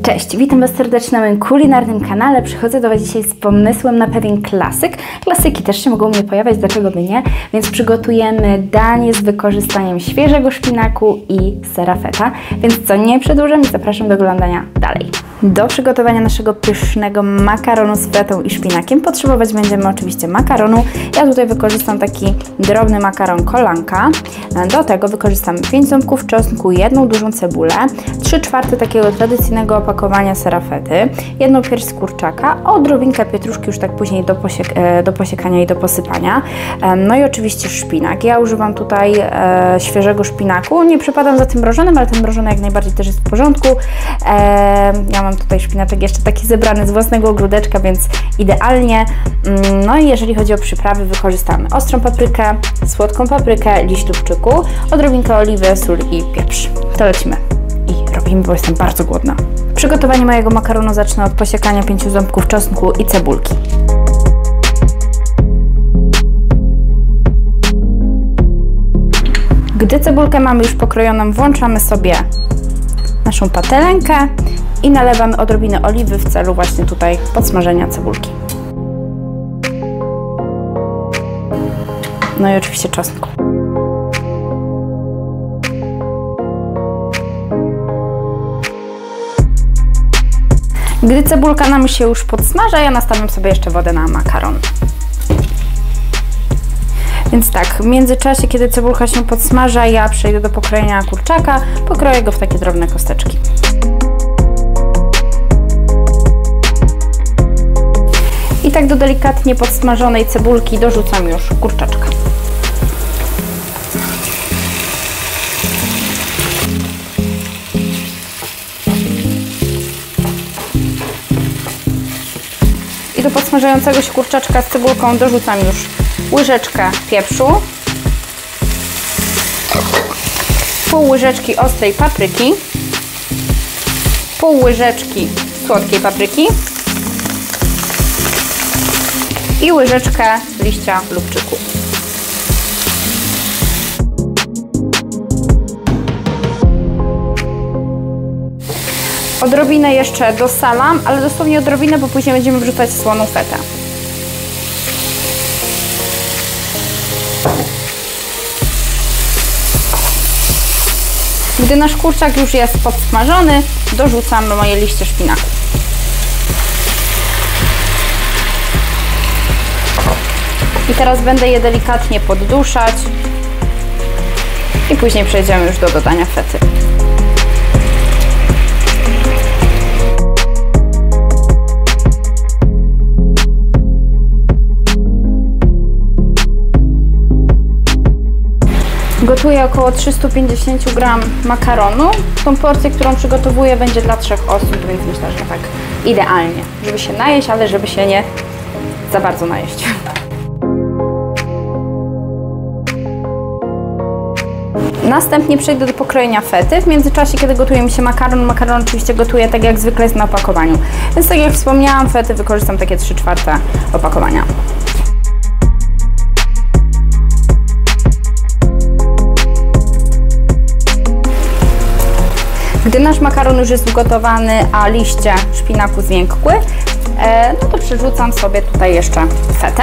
Cześć, witam Was serdecznie na moim kulinarnym kanale. Przychodzę do Was dzisiaj z pomysłem na pewien klasyk. Klasyki też się mogą mnie pojawiać, dlaczego by nie? Więc przygotujemy danie z wykorzystaniem świeżego szpinaku i sera feta. Więc co, nie przedłużam i zapraszam do oglądania dalej. Do przygotowania naszego pysznego makaronu z fetą i szpinakiem potrzebować będziemy oczywiście makaronu. Ja tutaj wykorzystam taki drobny makaron kolanka. Do tego wykorzystamy 5 ząbków czosnku, 1 dużą cebulę, 3/4 takiego tradycyjnego opakowania sera fety, 1 pierś z kurczaka, odrobinkę pietruszki już tak później do posiekania i do posypania. No i oczywiście szpinak. Ja używam tutaj świeżego szpinaku. Nie przepadam za tym mrożonym, ale ten mrożony jak najbardziej też jest w porządku. Ja mam tutaj szpinaczek jeszcze taki zebrany z własnego ogródeczka, więc idealnie. No i jeżeli chodzi o przyprawy, wykorzystamy ostrą paprykę, słodką paprykę, liść lubczyku, odrobinkę oliwy, sól i pieprz. To lecimy i robimy, bo jestem bardzo głodna. Przygotowanie mojego makaronu zacznę od posiekania 5 ząbków czosnku i cebulki. Gdy cebulkę mamy już pokrojoną, włączamy sobie naszą patelenkę i nalewamy odrobinę oliwy w celu właśnie tutaj podsmażenia cebulki. No i oczywiście czosnku. Gdy cebulka nam się już podsmaża, ja nastawiam sobie jeszcze wodę na makaron. Więc tak, w międzyczasie, kiedy cebulka się podsmaża, ja przejdę do pokrojenia kurczaka, pokroję go w takie drobne kosteczki. I tak do delikatnie podsmażonej cebulki dorzucam już kurczaczka. I do podsmażającego się kurczaczka z cebulką dorzucam już łyżeczkę pieprzu, pół łyżeczki ostrej papryki, pół łyżeczki słodkiej papryki i łyżeczkę liścia lubczyku. Odrobinę jeszcze dosalam, ale dosłownie odrobinę, bo później będziemy wrzucać słoną fetę. Gdy nasz kurczak już jest podsmażony, dorzucam moje liście szpinaku. I teraz będę je delikatnie podduszać i później przejdziemy już do dodania fety. Gotuję około 350 g makaronu. Tą porcję, którą przygotowuję, będzie dla 3 osób, więc myślę, że tak idealnie, żeby się najeść, ale żeby się nie za bardzo najeść. Następnie przejdę do pokrojenia fety. W międzyczasie, kiedy gotuje mi się makaron oczywiście gotuję tak jak zwykle jest na opakowaniu. Więc tak jak wspomniałam, fety wykorzystam takie 3/4 opakowania. Gdy nasz makaron już jest ugotowany, a liście szpinaku zmiękły, no to przerzucam sobie tutaj jeszcze fetę.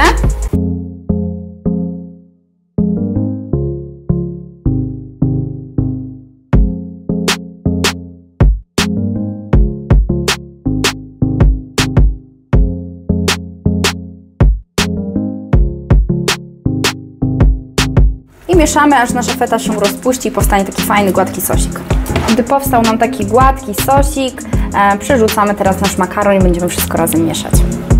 I mieszamy, aż nasza feta się rozpuści i powstanie taki fajny, gładki sosik. Gdy powstał nam taki gładki sosik, przerzucamy teraz nasz makaron i będziemy wszystko razem mieszać.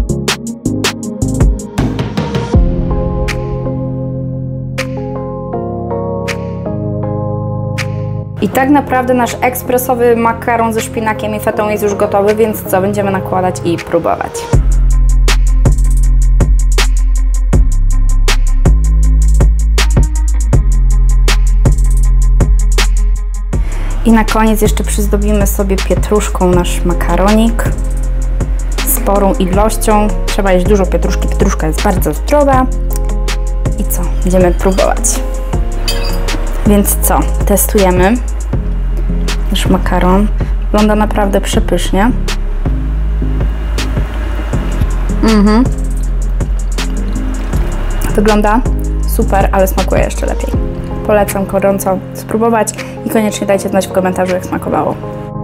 I tak naprawdę nasz ekspresowy makaron ze szpinakiem i fetą jest już gotowy, więc co? Będziemy nakładać i próbować. I na koniec jeszcze przyzdobimy sobie pietruszką nasz makaronik. Sporą ilością. Trzeba jeść dużo pietruszki. Pietruszka jest bardzo zdrowa. I co? Będziemy próbować. Więc co? Testujemy nasz makaron. Wygląda naprawdę przepysznie. Wygląda super, ale smakuje jeszcze lepiej. Polecam gorąco spróbować i koniecznie dajcie znać w komentarzu, jak smakowało.